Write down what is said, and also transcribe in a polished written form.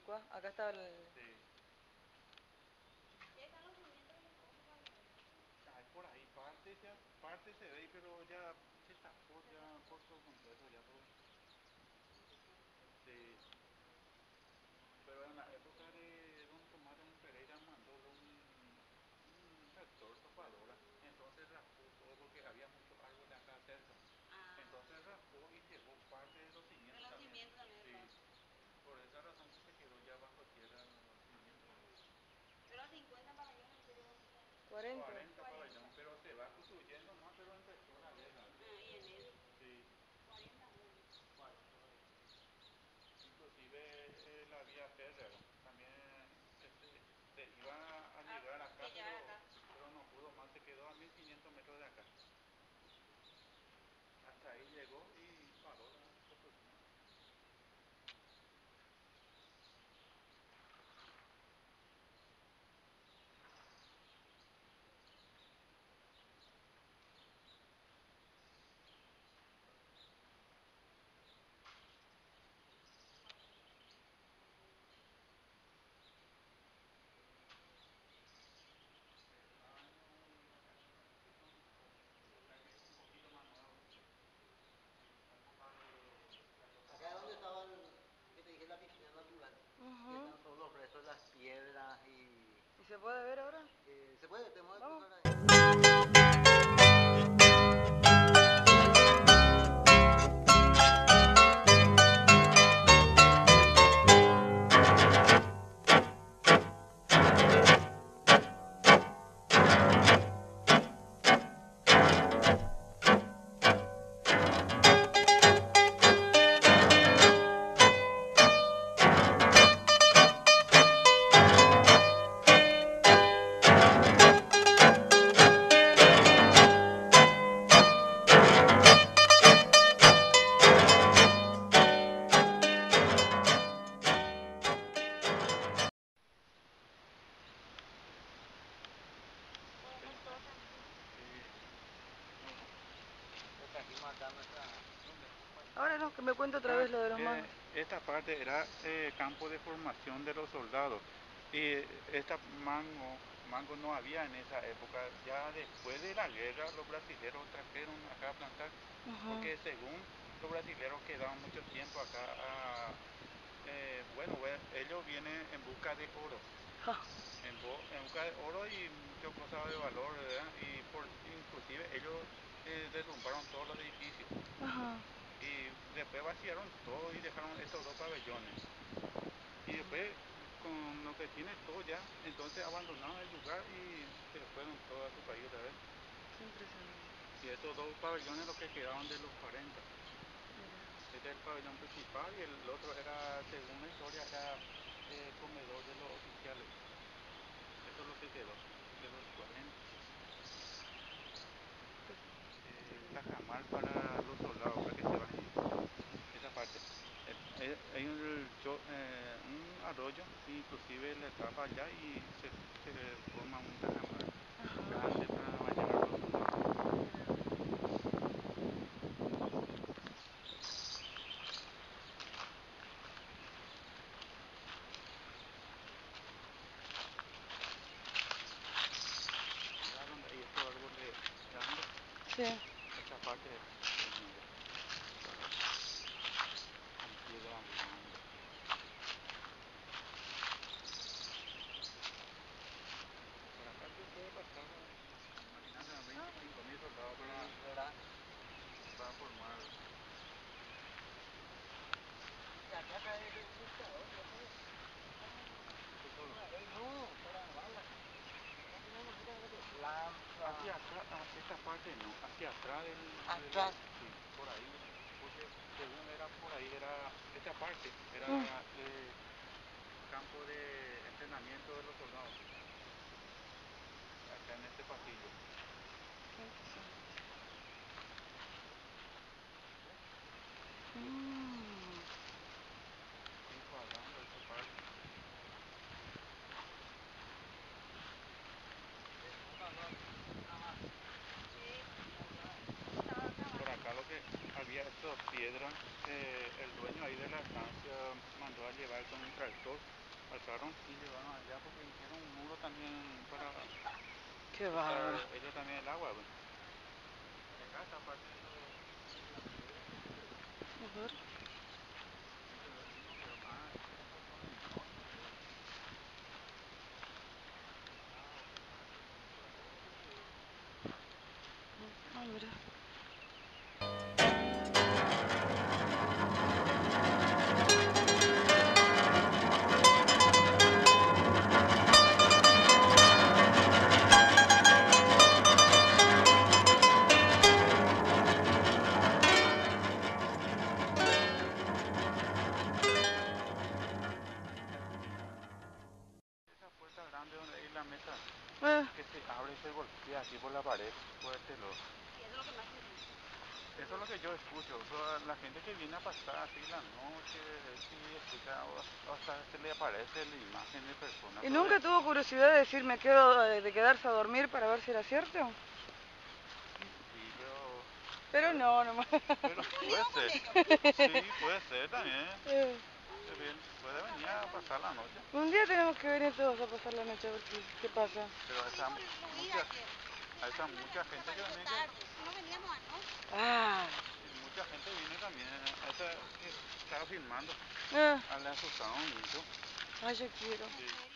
Cuá. Acá está el... Sí. Ay, por ahí parte se ve, pero ya se tapó ya por completo, ya por... Sí. Pero en la época de don Tomás Ramón Pereira mandó un tractor topadora, entonces raspó todo porque había muchos árboles acá cerca. Entonces raspó y llevó parte de los cimientos también. Sí, por esa razón que se quedó ya bajo tierra los cimientos. 40. 40 pabellones, pero se va construyendo más, pero empezó la guerra. Sí, inclusive la vía férrea también este, se iba a llegar acá, pero no pudo más, se quedó a 1500 metros de acá. Hasta ahí llegó y paró la construcción. Acá es donde estaba que te dije la piscina natural, que están todos los restos de las piedras y... ¿Y se puede ver ahora? ¿Se puede? Tenemos que Vamos. cruzar ahí. Trajimos acá nuestra... Ahora no, que me cuente otra vez lo de los mangos. Esta parte era campo de formación de los soldados y esta mango no había en esa época. Ya después de la guerra los brasileños trajeron acá a plantar, porque según los brasileños quedaban mucho tiempo acá. Bueno, ellos vienen en busca de oro. En busca de oro y muchas cosas de valor, ¿verdad? Inclusive ellos derrumbaron todos los edificios. Y después vaciaron todo y dejaron estos dos pabellones. Y después, con lo que tiene todo ya, entonces abandonaron el lugar y se fueron todos a su país otra vez. Y estos dos pabellones los que quedaban de los 40. Este es el pabellón principal y el otro era, según la historia, era comedor de los oficiales. Eso es lo que quedó de los 40. Tajamar para los soldados, para que se bañen. Esa parte. Hay un arroyo, inclusive la tapa allá y se forma un tajamar grande para bañar a los soldados. Mira donde hay estos árboles grandes. Sí. Esta parte es con piedra grande. Por acá se puede pasar, imagínate, a 25.000 soldados para formar. Y acá cae de un dictador, ¿no? Eso solo. No, para balas. Acá tenemos, mira, lanza. Hacia acá, esta parte no, hacia atrás Atrás. sí, por ahí, porque según era por ahí, era esta parte, era campo de entrenamiento de los soldados, acá en este pasillo. Encuadrando esta parte. Por acá piedra, el dueño ahí de la estancia mandó a llevar con un tractor, alzaron y llevaron allá porque hicieron un muro también para Qué bárbaro. ellos también el agua. Bueno. Acá está parte de la piedra. A ver. Sí, pero no quedó más, estos son enormes. Ay, mira. Esa puerta grande donde hay la mesa, Eh. que se abre y se golpea así por la pared, fuerte lo. Eso es lo que yo escucho, pero la gente que viene a pasar así la noche, sí escucha, o sea, se le aparece la imagen de persona. ¿Y nunca tuvo curiosidad de decir me quedo, de quedarse a dormir para ver si era cierto? Sí, pero... Pero no, nomás. Pero puede ser, sí, puede ser también. Puede venir a pasar la noche. Un día tenemos que venir todos a pasar la noche a ver qué pasa. Pero esa mucha gente que viene No veníamos anoche. Ah. mucha gente viene también, esa que estaba filmando, Eh. le asustaron mucho. Ay, yo quiero. Sí.